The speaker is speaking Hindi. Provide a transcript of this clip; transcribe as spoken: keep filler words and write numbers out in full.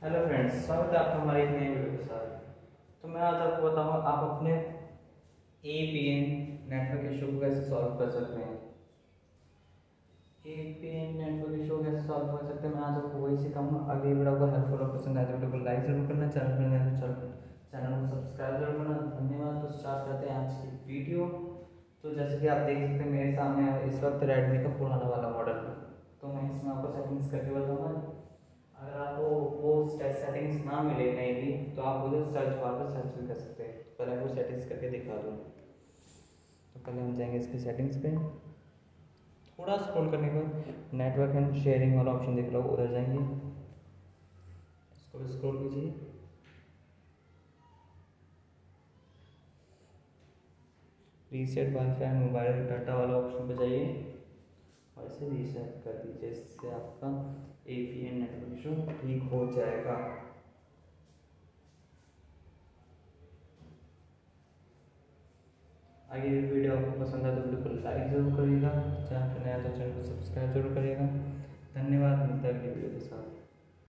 हेलो फ्रेंड्स, स्वागत है आपका हमारी एक नई वीडियो के साथ। तो मैं आज आपको बताऊंगा आप अपने A P N network issue को कैसे सॉल्व कर सकते हैं। A P N network issue को कैसे सॉल्व कर सकते हैं मैं आज आपको वही सिखाऊंगा। अगर ये वीडियो आपको हेल्पफुल और पसंद आए तो वीडियो को लाइक जरूर करना, चैनल पर नए तो चैनल को सब्सक्राइब जरूर करना। धन्यवाद। तो स्टार्ट करते हैं आज की वीडियो। तो जैसे कि आप देख सकते हैं मेरे सामने इस वक्त रेडमी का पुराना वाला मॉडल है, तो मैं इसमें आपको सेटिंग्स करके बताऊँगा। अगर आपको वो सेटिंग्स ना मिले कहीं भी तो आप उधर सर्च बार पर सर्च भी कर सकते हैं। पहले वो सेटिंग्स करके दिखा दूँ। तो पहले हम जाएंगे इसकी सेटिंग्स पे, थोड़ा स्क्रॉल करने के बाद नेटवर्क एंड शेयरिंग वाला ऑप्शन दिख रहा हो, उधर जाएंगे, इसको भी स्क्रॉल कीजिए। Reset wifi and mobile data वाला ऑप्शन पे जाइए और इसे रीसेट कर दीजिए। इससे आपका A P N network issue ठीक हो जाएगा। अगर ये वीडियो आपको पसंद है तो वीडियो को लाइक जरूर करिएगा, चैनल पर नया तो चैनल को सब्सक्राइब जरूर करिएगा। धन्यवाद। मिलता है अगली वीडियो के साथ।